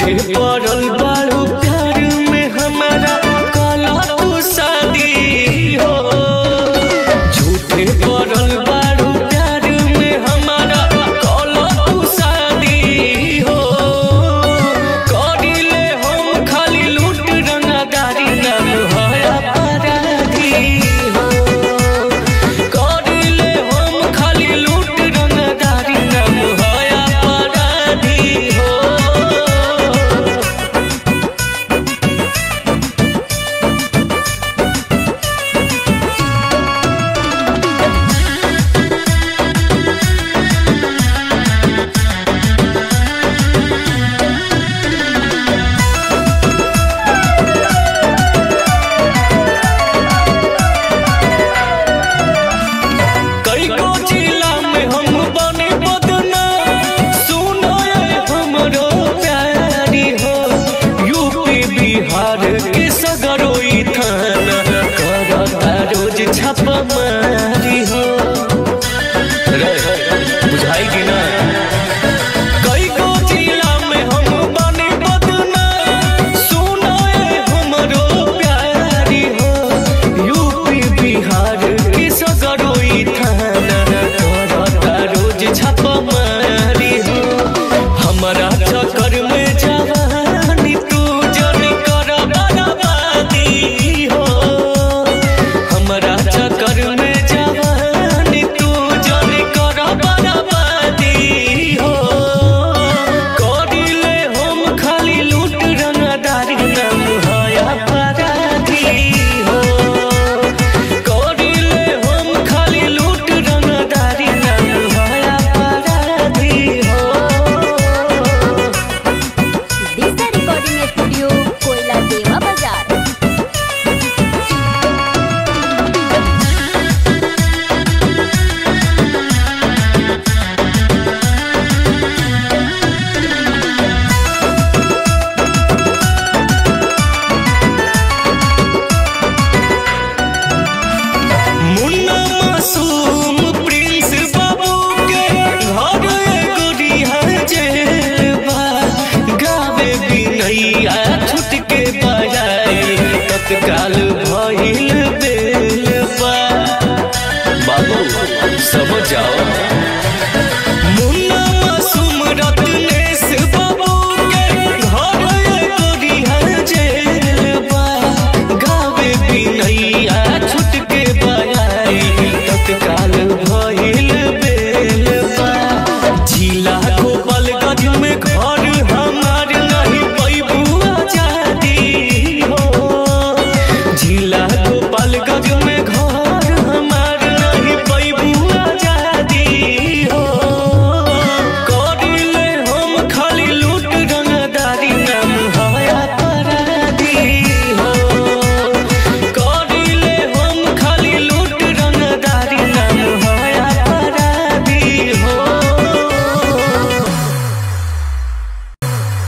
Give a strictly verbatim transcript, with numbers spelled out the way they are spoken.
झूठे पड़ल बारू प्यार में हमारा काला तू शादी हो। झूठे पड़ल बारू प्यार में हमारा काला तू शादी हो। करिले हम खाली लूट रंगदारी नाम है अपराधी हो। करिले हम खाली लूट रंगदारी नाम है अपराधी हो। कई गो जिला में हम बने बदनाम, सुनो ये हमरो प्यारी हो। यूपी बिहार के सगरोई थाना करता रोज छापा